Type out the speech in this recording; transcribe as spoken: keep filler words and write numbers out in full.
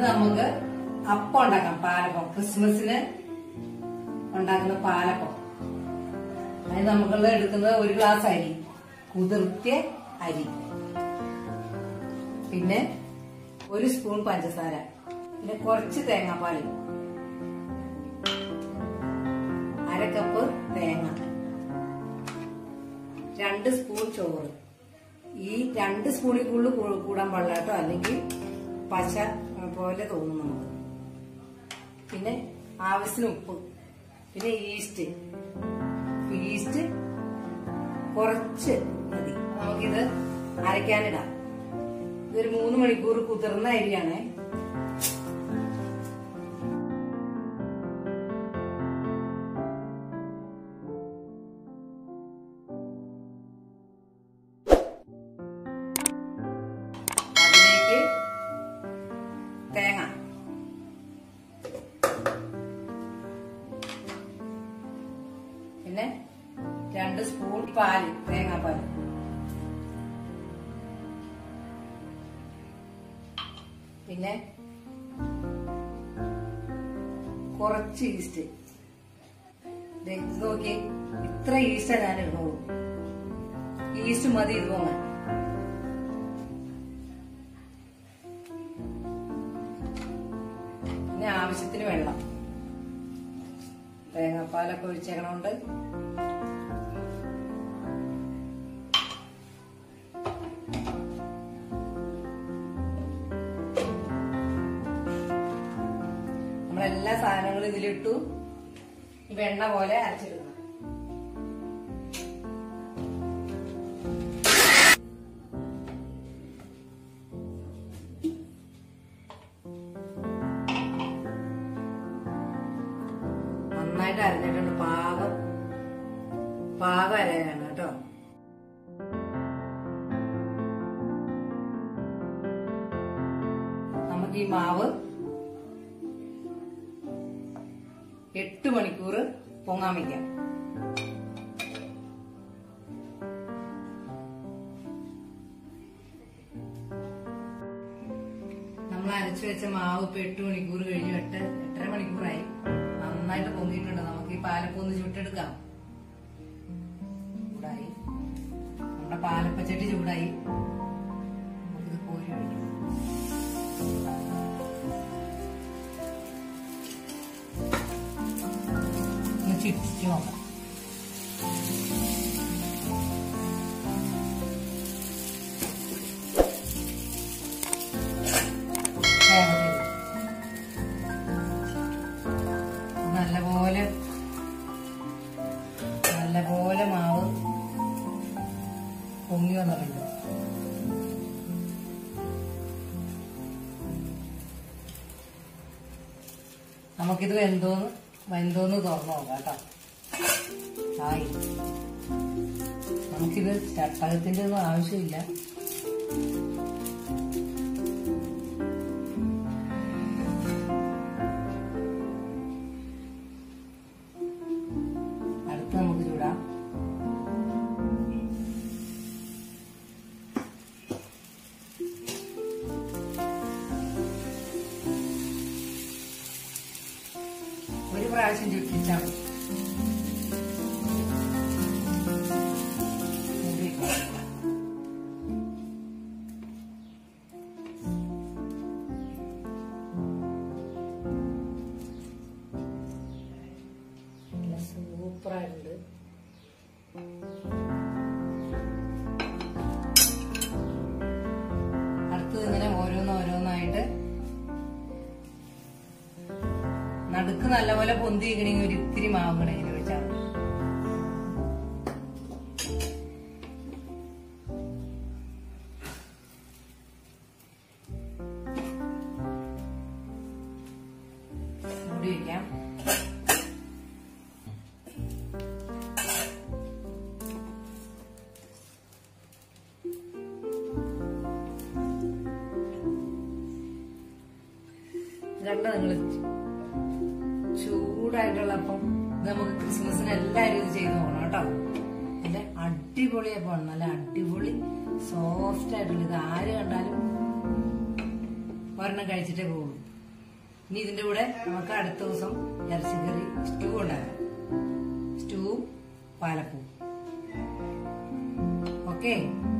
നമുക്ക് അപ്പം ഉണ്ടാക്കാം. പാലപ്പം, ക്രിസ്മസിന് ഉണ്ടാക്കുന്ന പാലപ്പം. അതിന് നമുക്കുള്ള എടുക്കുന്നത് ഒരു ഗ്ലാസ് അരി, കുതിർത്തിയ അരി, പിന്നെ ഒരു സ്പൂൺ പഞ്ചസാര, പിന്നെ കുറച്ച് തേങ്ങാപ്പാൽ, അരക്കപ്പ് തേങ്ങ, രണ്ട് സ്പൂൺ ചോറ്. ഈ രണ്ട് സ്പൂണിൽ കൂടുതൽ കൂടാൻ പാടില്ല കേട്ടോ, അല്ലെങ്കിൽ പശ പോലെ തോന്നും നമുക്ക്. പിന്നെ ആവശ്യത്തിന് ഉപ്പ്, പിന്നെ ഈസ്റ്റ്. ഈസ്റ്റ് കുറച്ച് മതി. നമുക്കിത് അരയ്ക്കാനിടാം. ഇതൊരു മൂന്ന് മണിക്കൂർ കുതിർന്ന അരിയാണ്. അതിലേക്ക് തേങ്ങ, പിന്നെ രണ്ട് സ്പൂൺ പാല്, തേങ്ങാപ്പാല്, പിന്നെ കുറച്ച് ഈസ്റ്റ്. നോക്കി, ഇത്ര ഈസ്റ്റാ ഞാൻ ഇടുന്നുള്ളൂ. ഈസ്റ്റ് മതി ഇത് പോകാൻ. പിന്നെ ആവശ്യത്തിന് വെള്ളം. തേങ്ങാപ്പാലൊക്കെ ഒഴിച്ചേക്കണോണ്ട് നമ്മളെല്ലാ സാധനങ്ങളും ഇതിലിട്ടു വെണ്ണ പോലെ അരച്ചിടുന്നു. നന്നായിട്ട് അരഞ്ഞിട്ടുണ്ട്. പാകം പാകം അരയാണ് കേട്ടോ. നമുക്ക് ഈ മാവ് എട്ട് മണിക്കൂർ പൊങ്ങാൻ വയ്ക്കാം. നമ്മൾ അരച്ചു വെച്ച മാവ് ഇപ്പൊ എട്ട് മണിക്കൂർ കഴിഞ്ഞു. എട്ട് എട്ടര മണിക്കൂറായി. നന്നായിട്ട് പൊങ്ങിയിട്ടുണ്ട്. നമുക്ക് ഈ പാലപ്പം ഒന്ന് ചുട്ടെടുക്കാം. ചൂടായി, നമ്മുടെ പാലപ്പച്ചട്ടി ചൂടായി. നമുക്കിത് കോരി ഒഴിക്കാം. ചിപ്സ് നോക്കാം. നല്ലപോലെ നല്ലപോലെ മാവ് പൊങ്ങി വന്നിട്ടുണ്ട്. നമുക്കിത് വെന്തോന്ന് വെന്തോന്ന് തുറന്നു നോക്കാം കേട്ടോ. ആയി. നമുക്കിത് ചട്ടകത്തിന്റെ ഒന്നും ആവശ്യമില്ല. അടുത്ത് നമുക്ക് ചൂടാം. ഒരു പ്രാവശ്യം ചുറ്റിച്ചാൽ മതി. സൂപ്പറായിട്ടുണ്ട്. അടുത്തത് ഇങ്ങനെ ഓരോന്ന് ഓരോന്നായിട്ട് നടുക്ക് നല്ലപോലെ പൊന്തി ഇരിക്കണമെങ്കിൽ ഒരു ഇത്തിരി മാവ് കൂടെ ഇങ്ങനെ ഒഴിച്ചാൽ മതി. മൂടി വയ്ക്കാം. കണ്ട നിങ്ങള് ചൂടായിട്ടുള്ളപ്പം നമുക്ക് ക്രിസ്മസിന് എല്ലാവരും ഇത് ചെയ്ത് പോകണം കേട്ടോ. നല്ല അടിപൊളിയപ്പം, നല്ല അടിപൊളി സോഫ്റ്റ് ആയിട്ടുള്ള. ഇത് ആര് കണ്ടാലും ഒരെണ്ണം കഴിച്ചിട്ടേ പോകുള്ളൂ. ഇനി ഇതിന്റെ കൂടെ നമുക്ക് അടുത്ത ദിവസം ഇറച്ചിക്കറി സ്റ്റൂ ഉണ്ടാക്കാം. സ്റ്റൂ പാലപ്പൂ. ഓക്കെ.